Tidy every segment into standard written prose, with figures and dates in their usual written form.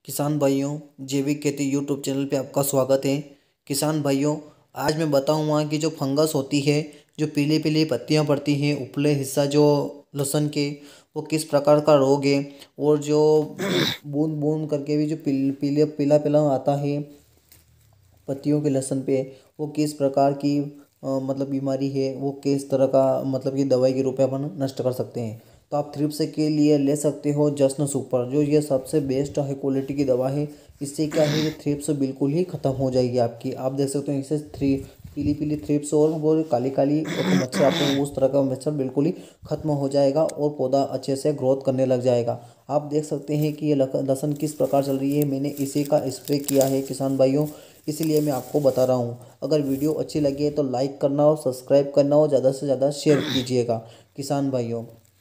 किसान भाइयों, जैविक खेती यूट्यूब चैनल पे आपका स्वागत है। किसान भाइयों, आज मैं बताऊंगा कि जो फंगस होती है, जो पीली पीली पत्तियां पड़ती हैं उपले हिस्सा जो लहसुन के, वो किस प्रकार का रोग है। और जो बूंद बूंद करके भी जो पीले पीला पीला आता है पत्तियों के लहसुन पे, वो किस प्रकार की मतलब बीमारी है, वो किस तरह का मतलब कि दवाई के रूप में अपन नष्ट कर सकते हैं। तो आप थ्रिप्स के लिए ले सकते हो जश्न सुपर, जो ये सबसे बेस्ट हाई क्वालिटी की दवा है। इससे क्या है, ये थ्रिप्स बिल्कुल ही ख़त्म हो जाएगी आपकी। आप देख सकते हो इससे पीली पीली थ्रिप्स और वो काली काली एक मच्छर आते हैं, उस तरह का मच्छर बिल्कुल ही ख़त्म हो जाएगा और पौधा अच्छे से ग्रोथ करने लग जाएगा। आप देख सकते हैं कि ये लहसुन किस प्रकार चल रही है। मैंने इसी का स्प्रे किया है किसान भाइयों, इसीलिए मैं आपको बता रहा हूँ। अगर वीडियो अच्छी लगी है तो लाइक करना और सब्सक्राइब करना और ज़्यादा से ज़्यादा शेयर कीजिएगा। किसान भाइयों,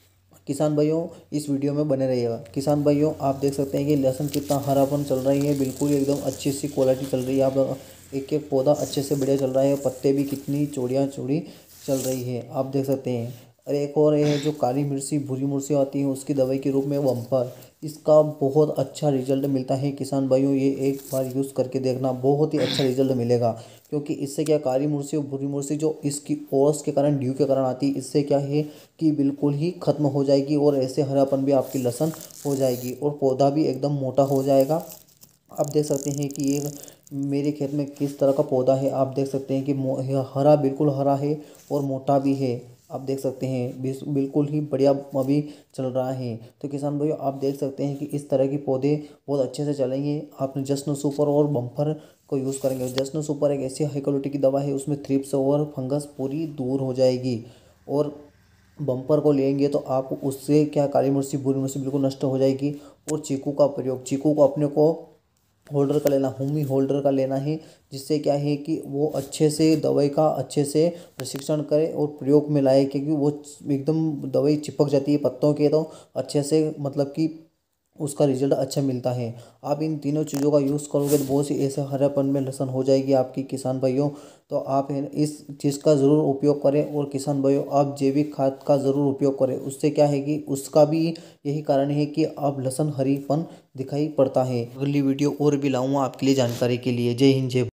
इस वीडियो में बने रहिएगा। किसान भाइयों, आप देख सकते हैं कि लहसुन कितना हरापन चल रही है, बिल्कुल एकदम अच्छी सी क्वालिटी चल रही है। आप एक एक पौधा अच्छे से बढ़िया चल रहा है, पत्ते भी कितनी चौड़ियाँ चौड़ी चल रही है, आप देख सकते हैं। और एक और है जो काली मिर्ची भूरी मिर्ची आती है, उसकी दवाई के रूप में बम्पर, इसका बहुत अच्छा रिजल्ट मिलता है। किसान भाइयों, ये एक बार यूज़ करके देखना, बहुत ही अच्छा रिजल्ट मिलेगा। क्योंकि इससे क्या, काली मिर्ची और भूरी मिर्ची जो इसकी ओस के कारण, ड्यू के कारण आती है, इससे क्या है कि बिल्कुल ही ख़त्म हो जाएगी और ऐसे हरापन भी आपकी लहसुन हो जाएगी और पौधा भी एकदम मोटा हो जाएगा। आप देख सकते हैं कि ये मेरे खेत में किस तरह का पौधा है। आप देख सकते हैं कि हरा, बिल्कुल हरा है और मोटा भी है। आप देख सकते हैं बिल्कुल ही बढ़िया अभी चल रहा है। तो किसान भाइयों, आप देख सकते हैं कि इस तरह के पौधे बहुत अच्छे से चलेंगे। आपने जश्न सुपर और बम्पर को यूज़ करेंगे। जश्न सुपर एक ऐसी हाई क्वालिटी की दवा है, उसमें थ्रिप्स और फंगस पूरी दूर हो जाएगी। और बम्पर को लेंगे तो आप उससे क्या, काली मिर्ची भूरी मिर्ची बिल्कुल नष्ट हो जाएगी। और चीकू का प्रयोग, चीकू को अपने को होल्डर का लेना, होमी होल्डर का लेना है, जिससे क्या है कि वो अच्छे से दवाई का अच्छे से प्रशिक्षण करे और प्रयोग में लाए। क्योंकि वो एकदम दवाई चिपक जाती है पत्तों के, तो अच्छे से मतलब कि उसका रिजल्ट अच्छा मिलता है। आप इन तीनों चीज़ों का यूज़ करोगे तो बहुत सी ऐसे हरापन में लहसुन हो जाएगी आपकी। किसान भाइयों, तो आप इस चीज़ का ज़रूर उपयोग करें। और किसान भाइयों, आप जैविक खाद का ज़रूर उपयोग करें। उससे क्या है कि उसका भी यही कारण है कि अब लहसुन हरीपन दिखाई पड़ता है। अगली वीडियो और भी लाऊंगा आपके लिए जानकारी के लिए। जय हिंद, जय